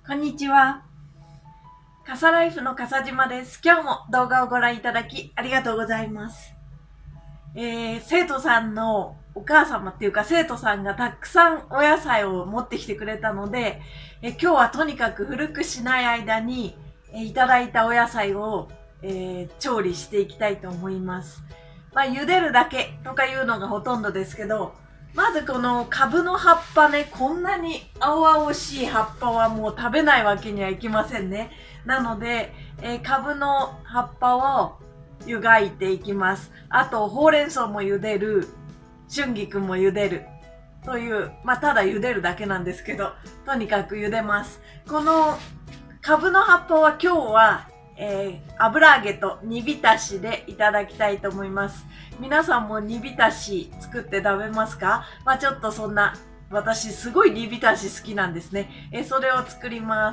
こんにちは。傘ライフの笠島です。今日も動画をご覧いただきありがとうございます。生徒さんのお母様っていうか生徒さんがたくさんお野菜を持ってきてくれたので、今日はとにかく古くしない間に、いただいたお野菜を、調理していきたいと思います。茹でるだけとかいうのがほとんどですけど、まずこのカブの葉っぱね、こんなに青々しい葉っぱはもう食べないわけにはいきませんね。なので、カブの葉っぱを湯がいていきます。あと、ほうれん草も茹でる、春菊も茹でる。という、ただ茹でるだけなんですけど、とにかく茹でます。このカブの葉っぱは今日は、油揚げと煮浸しでいただきたいと思います。皆さんも煮浸し作って食べますか？ちょっとそんな、私すごい煮浸し好きなんですね。それを作ります。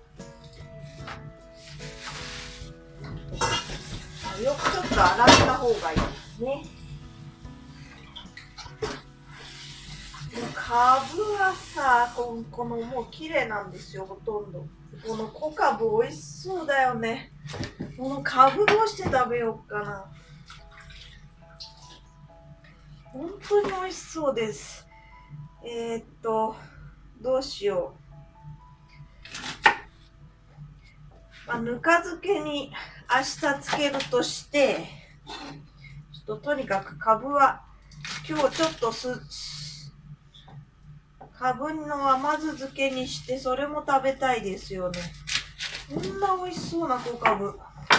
よくちょっと洗った方がいいですね。カブはさ、このもう綺麗なんですよ、ほとんど。この小カブ美味しそうだよね。このカブどうして食べようかな。本当に美味しそうです。どうしよう。ぬか漬けに明日漬けるとして、とにかくカブは今日ちょっとカブの甘酢漬けにして、それも食べたいですよね。こんな美味しそうな小カブ。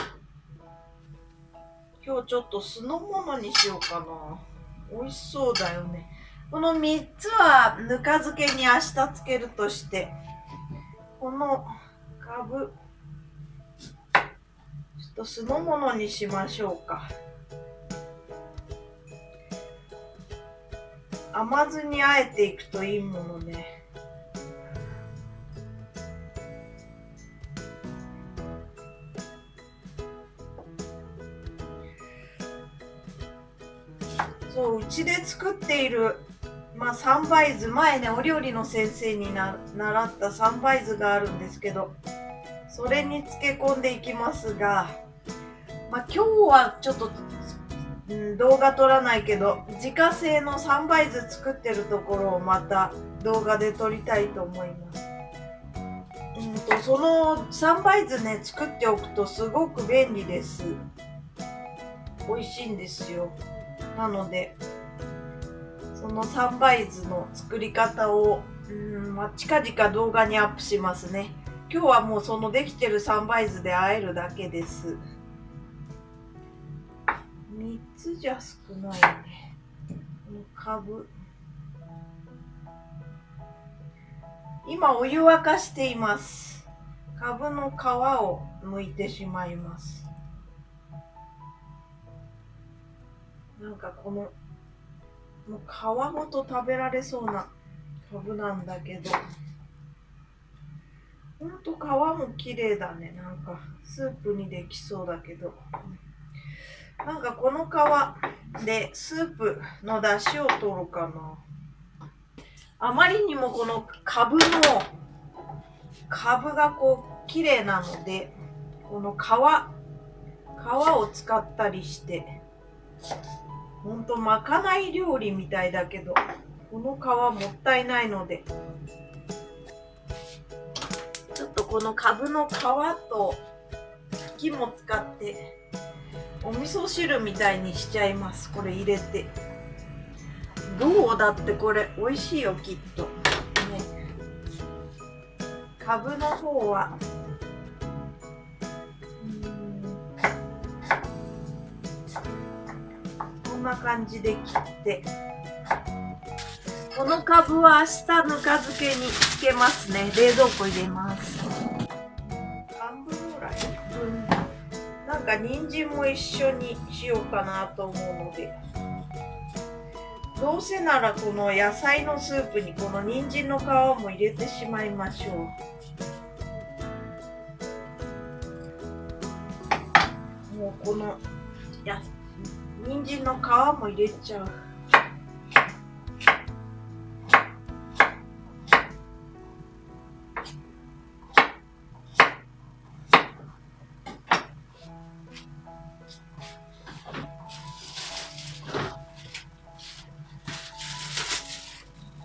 今日ちょっと酢の物にしようかな。美味しそうだよね。この3つはぬか漬けに明日漬けるとして、このカブ、ちょっと酢の物にしましょうか。甘酢にあえていくといいものね。そう、うちで作っている、三杯酢、前ね、お料理の先生に習った三杯酢があるんですけど、それに漬け込んでいきますが、今日はちょっと、動画撮らないけど、自家製の三杯酢作ってるところをまた動画で撮りたいと思います。その三杯酢ね、作っておくとすごく便利です。美味しいんですよ。なので、その三杯酢の作り方を、近々動画にアップしますね。今日はもうそのできてる三杯酢で和えるだけです。3つじゃ少ないね。このカブ。今お湯沸かしています。カブの皮を剥いてしまいます。なんかこのもう皮ごと食べられそうなカブなんだけど、ほんと皮も綺麗だね。なんかスープにできそうだけど、なんかこの皮でスープの出汁を取るかな。あまりにもこのカブがこう綺麗なので、この皮を使ったりして、ほんとまかない料理みたいだけど、この皮もったいないので、ちょっとこのカブの皮と茎も使ってお味噌汁みたいにしちゃいます。これ入れて。どうだってこれ美味しいよきっと。ね。カブの方はこんな感じで切って、このカブは明日ぬか漬けにつけますね。冷蔵庫入れます。半分ぐらい分。なんか人参も一緒にしようかなと思うので、どうせならこの野菜のスープにこの人参の皮も入れてしまいましょう。もうこの人参の皮も入れちゃう。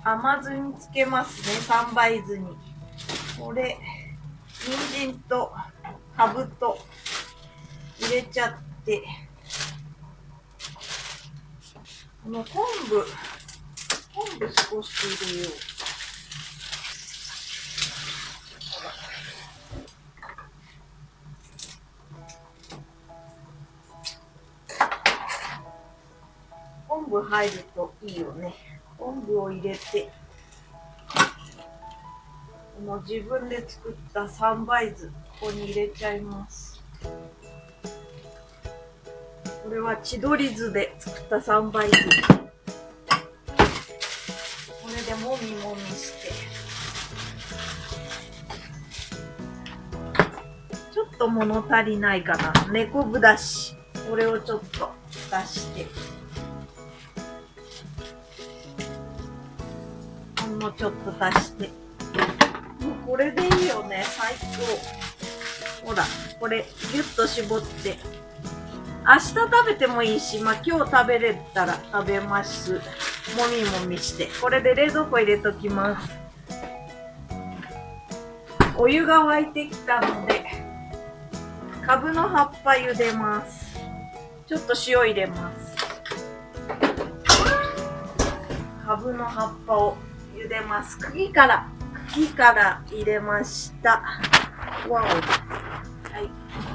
甘酢につけますね、三杯酢に。これ、人参とかぶと入れちゃって、この昆布少し入れよう。昆布入るといいよね。昆布を入れて、この自分で作った三杯酢、ここに入れちゃいます。これは千鳥酢で作った三杯酢。これでもみもみして、ちょっと物足りないかな。猫ぶだし。これをちょっと出して。ほんのちょっと足して。もうこれでいいよね。最高。ほら、これギュッと絞って。明日食べてもいいし、まあ今日食べれたら食べます。もみもみして。これで冷蔵庫入れときます。お湯が沸いてきたので、かぶの葉っぱ茹でます。ちょっと塩入れます。かぶの葉っぱを茹でます。茎から入れました。わお。はい。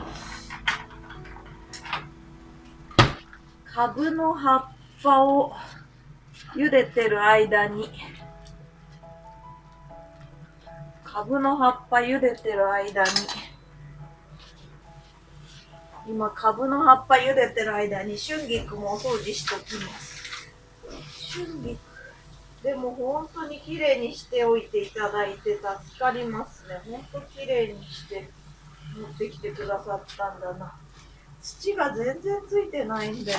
かぶの葉っぱを茹でてる間に、今、かぶの葉っぱ茹でてる間に春菊もお掃除しときます。春菊。でも本当に綺麗にしておいていただいて助かりますね。本当綺麗にして持ってきてくださったんだな。土が全然ついてないんだよ。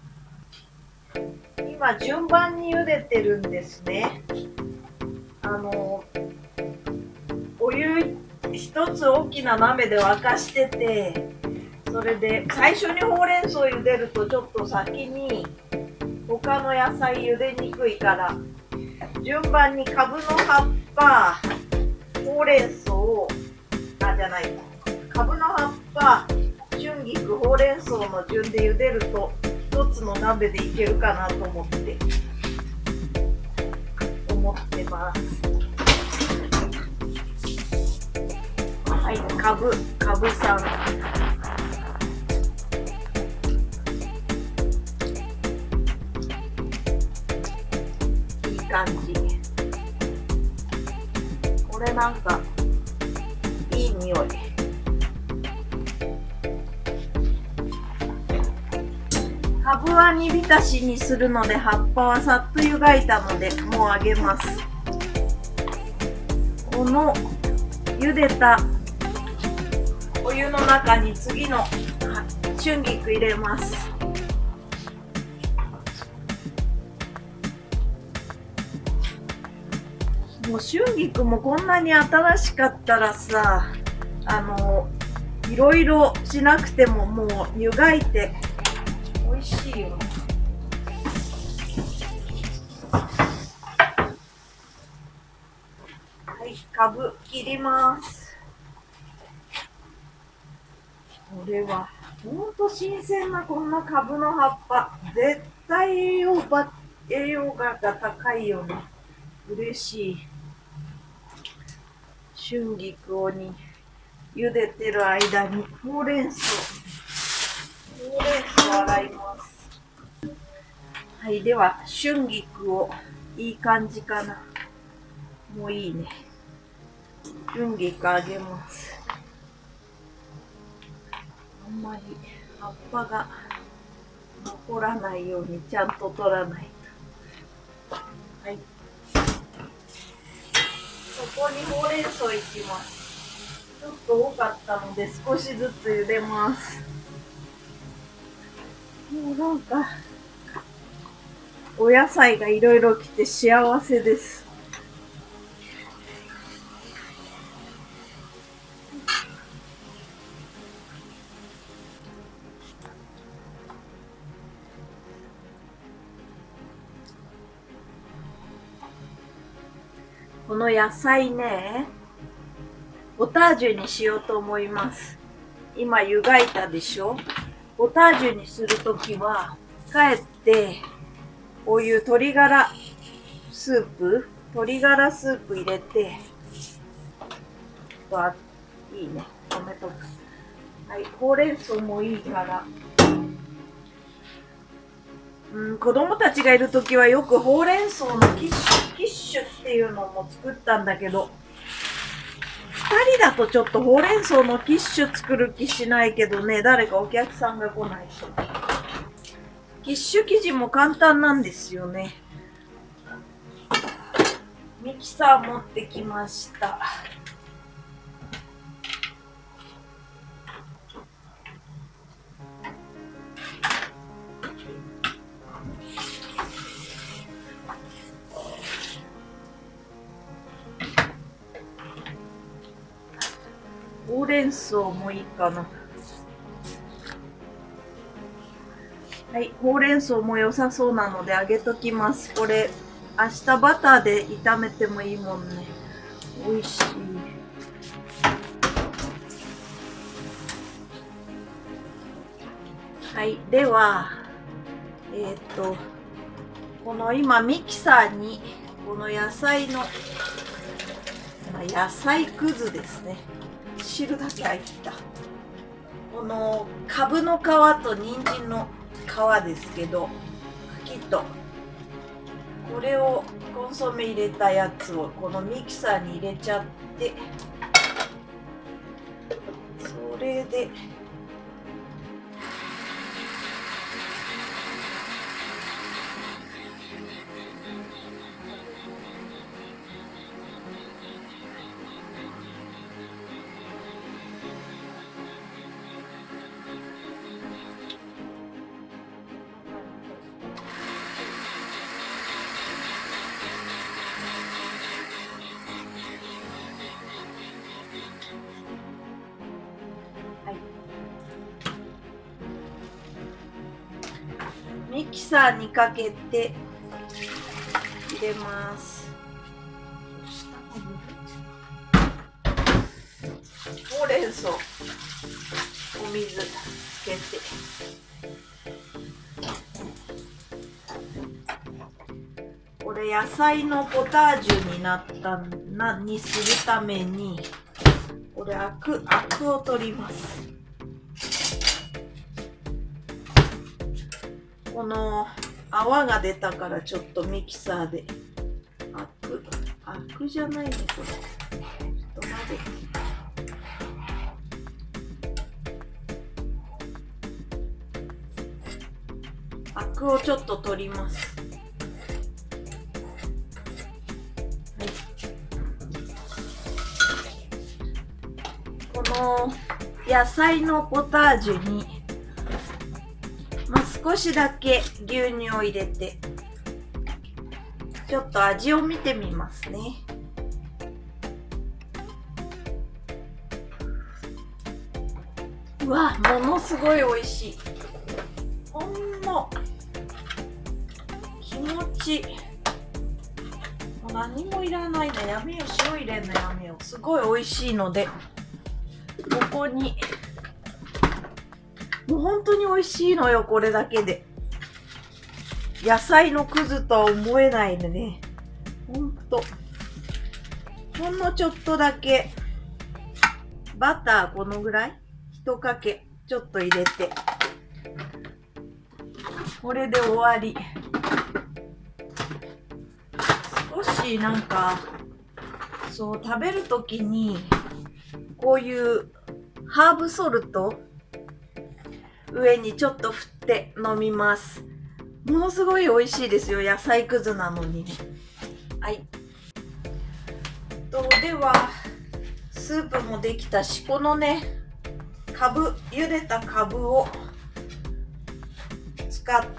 今順番に茹でてるんですね。お湯一つ大きな鍋で沸かしてて、それで最初にほうれん草を茹でるとちょっと先に他の野菜茹でにくいから、順番にかぶの葉っぱ、ほうれん草を、かぶの葉っぱ、春菊、ほうれん草の順で茹でると一つの鍋でいけるかなと思ってます。はい、かぶさん。いい感じ。これなんかいい匂い。かぶは煮浸しにするので、葉っぱはさっと湯がいたのでもうあげます。この茹でたお湯の中に次の春菊入れます。もう春菊もこんなに新しかったらさ、いろいろしなくてももう湯がいて美味しいよ。はい、かぶ切ります。これはほんと新鮮なこんなかぶの葉っぱ、絶対栄養価が高いよね。嬉しい。春菊を茹でてる間にほうれん草洗います。はい、では春菊をいい感じかな。もういいね。春菊あげます。あんまり葉っぱが残らないようにちゃんと取らないと。はい。そこにほうれん草いきます。ちょっと多かったので少しずつ茹でます。もうなんかお野菜がいろいろ来て幸せです。 この野菜ね、ポタージュにしようと思います。今湯がいたでしょ。ポタージュにするときは、帰って、こういう鶏ガラスープ入れて、いいね、止めとく。はい、ほうれん草もいいから。子供たちがいるときはよくほうれん草のキッシュっていうのも作ったんだけど、2人だとちょっとほうれん草のキッシュ作る気しないけどね、誰かお客さんが来ないと。キッシュ生地も簡単なんですよね。ミキサー持ってきました。ほうれん草もいいかな。はい、ほうれん草も良さそうなので揚げときます。これ、明日バターで炒めてもいいもんね。美味しい。はい、では、この今ミキサーに、この野菜くずですね。汁だけ入った。このカブの皮と人参の皮ですけど、茎とこれをコンソメ入れたやつをこのミキサーに入れちゃって、それでミキサーにかけて入れます。ほうれん草、お水つけて、これ野菜のポタージュにするために、これアクを取ります。この泡が出たからちょっとミキサーでアクじゃないね、これちょっと混ぜて。アクをちょっと取ります。はい、この野菜のポタージュに少しだけ牛乳を入れて、ちょっと味を見てみますね。うわ、ものすごい美味しい。ほんの気持ち、もう何もいらないのやめよ、塩入れんのやめよ。すごい美味しいので、ここにもう本当に美味しいのよ、これだけで。野菜のくずとは思えないのね。ほんのちょっとだけ、バターこのぐらい1かけちょっと入れて、これで終わり。少しなんか、そう、食べるときに、こういうハーブソルト、上にちょっと振って飲みます。ものすごい美味しいですよ。野菜くずなのにね。はい。では、スープもできたし、このね、茹でたカブを使って、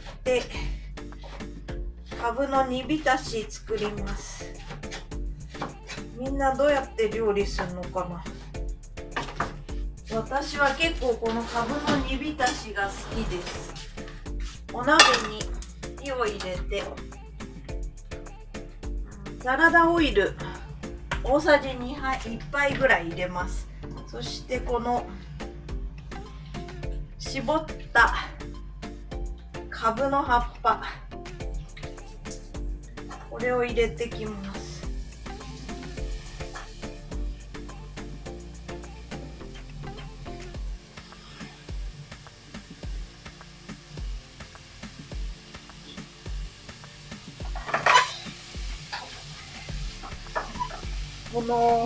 カブの煮浸し作ります。みんなどうやって料理するのかな。私は結構このカブの煮浸しが好きです。お鍋に火を入れて、サラダオイル大さじ2杯1杯ぐらい入れます。そしてこの絞ったカブの葉っぱ、これを入れてきます。この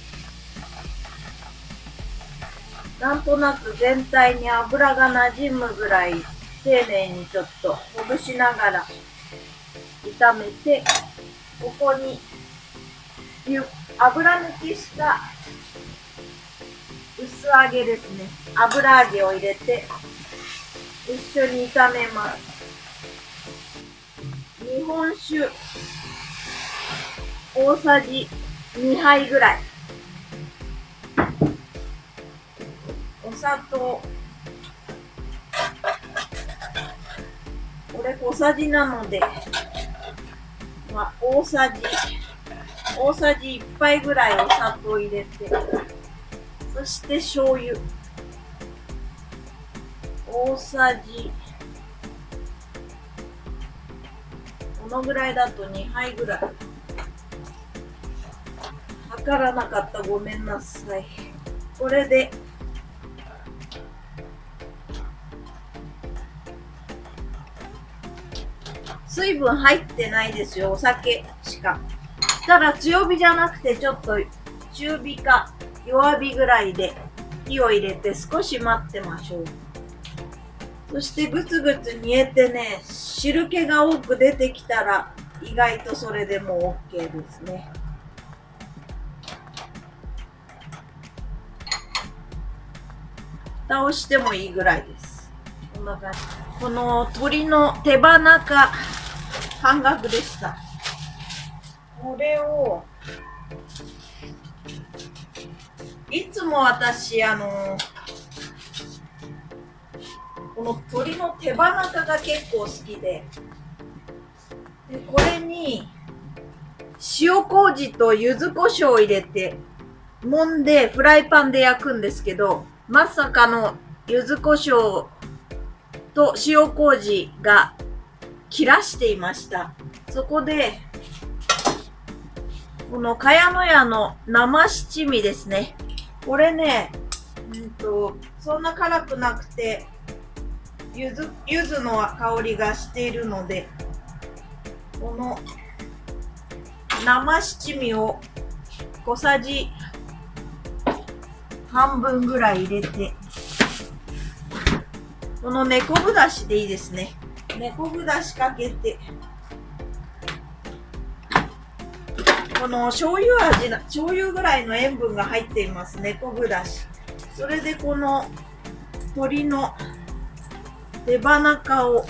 なんとなく全体に油がなじむぐらい丁寧にちょっとほぐしながら炒めて、ここに油抜きした薄揚げですね、油揚げを入れて一緒に炒めます。日本酒大さじ2杯ぐらい、お砂糖、これ小さじなので、大さじ1杯ぐらいお砂糖入れて、そして醤油大さじ、このぐらいだと2杯ぐらい、測らなかった、ごめんなさい。これで水分入ってないですよ、お酒しか。ただ強火じゃなくてちょっと中火か弱火ぐらいで火を入れて少し待ってましょう。そしてぐつぐつ煮えてね、汁気が多く出てきたら意外とそれでもう OK ですね。蓋をしてもいいぐらいです。こんな感じ。この鶏の手羽中半額でした。これをいつも私この鶏の手羽中が結構好きで、これに塩麹と柚子胡椒を入れて揉んでフライパンで焼くんですけど、まさかの柚子胡椒と塩麹が切らしていました。そこでこの茅乃舎の生七味ですね。これね、そんな辛くなくて柚子の香りがしているので、この生七味を小さじ半分ぐらい入れて、この根昆布だしでいいですね。根昆布だしかけて、この醤油ぐらいの塩分が入っています、根昆布だし。それでこの鶏の手羽中を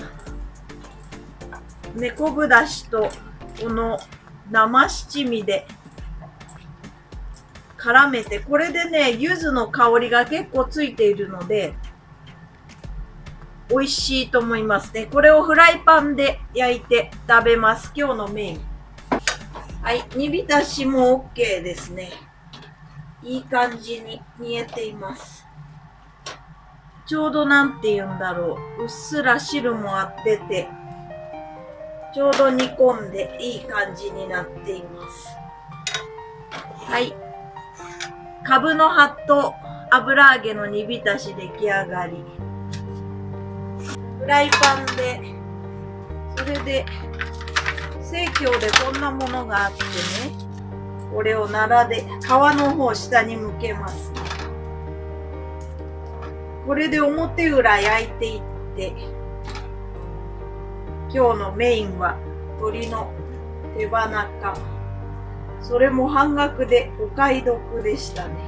根昆布だしとこの生七味で絡めて、これでね、柚子の香りが結構ついているので美味しいと思いますね。これをフライパンで焼いて食べます。今日のメイン。はい、煮浸しも OK ですね。いい感じに煮えています。ちょうどなんて言うんだろう、うっすら汁も出て、ちょうど煮込んでいい感じになっています。はい。カブの葉と油揚げの煮浸し出来上がり。フライパンで、それで、生協でこんなものがあってね、これを奈良で皮の方下に向けます。これで表裏焼いていって、今日のメインは鶏の手羽中。それも半額でお買い得でしたね。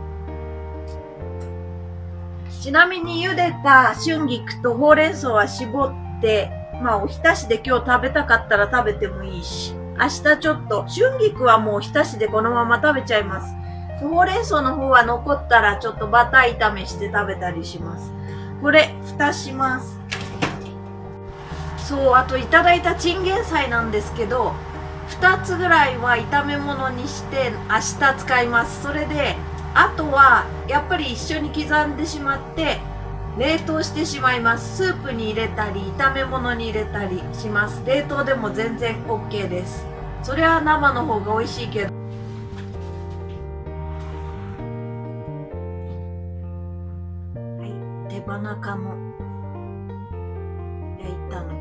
ちなみに茹でた春菊とほうれん草は絞って、おひたしで今日食べたかったら食べてもいいし、明日ちょっと、春菊はもうひたしでこのまま食べちゃいます。ほうれん草の方は残ったらちょっとバター炒めして食べたりします。これ、蓋します。そう、あといただいたチンゲン菜なんですけど、 2つぐらいは炒め物にして明日使います。それであとはやっぱり一緒に刻んでしまって冷凍してしまいます。スープに入れたり炒め物に入れたりします。冷凍でも全然 OK です。それは生の方が美味しいけど。はい、手羽中の焼いたの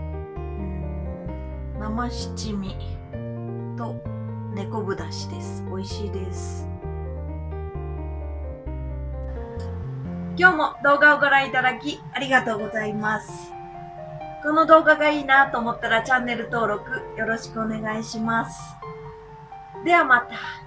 生七味と猫ぶだしです。美味しいです。今日も動画をご覧いただきありがとうございます。この動画がいいなと思ったらチャンネル登録よろしくお願いします。ではまた。